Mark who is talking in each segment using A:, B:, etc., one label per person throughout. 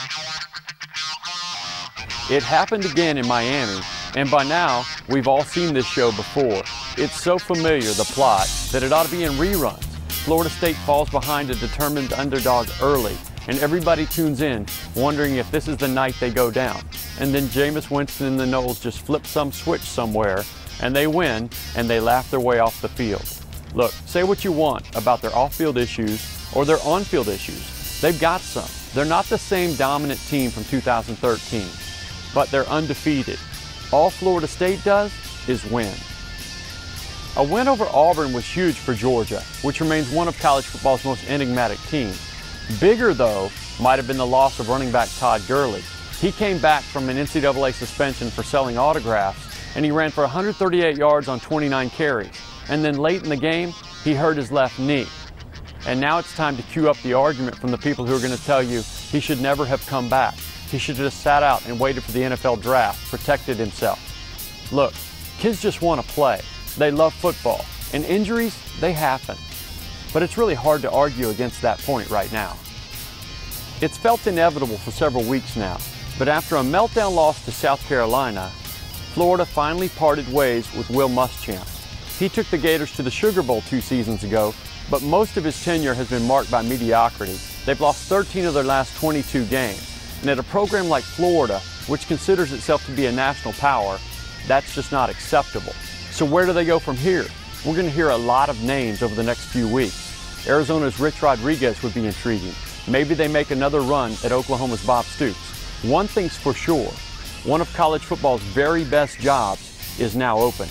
A: It happened again in Miami, and by now, we've all seen this show before. It's so familiar, the plot, that it ought to be in reruns. Florida State falls behind a determined underdog early, and everybody tunes in, wondering if this is the night they go down. And then Jameis Winston and the Noles just flip some switch somewhere, and they win, and they laugh their way off the field. Look, say what you want about their off-field issues or their on-field issues. They've got some. They're not the same dominant team from 2013, but they're undefeated. All Florida State does is win. A win over Auburn was huge for Georgia, which remains one of college football's most enigmatic teams. Bigger, though, might have been the loss of running back Todd Gurley. He came back from an NCAA suspension for selling autographs, and he ran for 138 yards on 29 carries. And then late in the game, he hurt his left knee. And now it's time to cue up the argument from the people who are going to tell you he should never have come back. He should have just sat out and waited for the NFL draft, protected himself. Look, kids just want to play. They love football. And injuries, they happen. But it's really hard to argue against that point right now. It's felt inevitable for several weeks now, but after a meltdown loss to South Carolina, Florida finally parted ways with Will Muschamp. He took the Gators to the Sugar Bowl 2 seasons ago, but most of his tenure has been marked by mediocrity. They've lost 13 of their last 22 games. And at a program like Florida, which considers itself to be a national power, that's just not acceptable. So where do they go from here? We're going to hear a lot of names over the next few weeks. Arizona's Rich Rodriguez would be intriguing. Maybe they make another run at Oklahoma's Bob Stoops. One thing's for sure, one of college football's very best jobs is now open.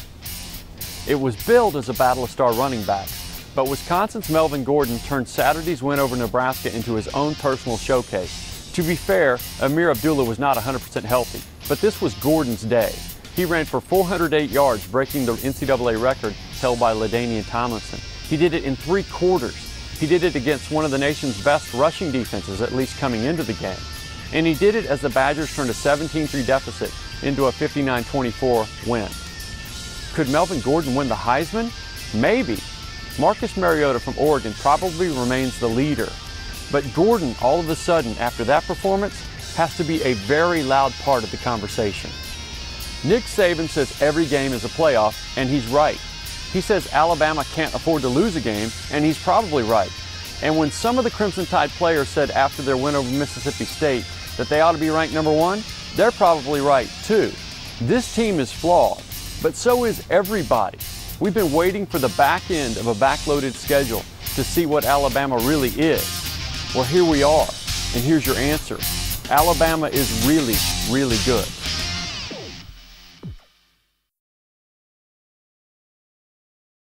A: It was billed as a battle of star running backs, but Wisconsin's Melvin Gordon turned Saturday's win over Nebraska into his own personal showcase. To be fair, Amir Abdullah was not 100% healthy, but this was Gordon's day. He ran for 408 yards, breaking the NCAA record held by LaDainian Tomlinson. He did it in 3 quarters. He did it against one of the nation's best rushing defenses, at least coming into the game. And he did it as the Badgers turned a 17-3 deficit into a 59-24 win. Could Melvin Gordon win the Heisman? Maybe. Marcus Mariota from Oregon probably remains the leader. But Gordon, all of a sudden, after that performance, has to be a very loud part of the conversation. Nick Saban says every game is a playoff, and he's right. He says Alabama can't afford to lose a game, and he's probably right. And when some of the Crimson Tide players said after their win over Mississippi State that they ought to be ranked #1, they're probably right too. This team is flawed, but so is everybody. We've been waiting for the back end of a backloaded schedule to see what Alabama really is. Well, here we are, and here's your answer. Alabama is really, really good.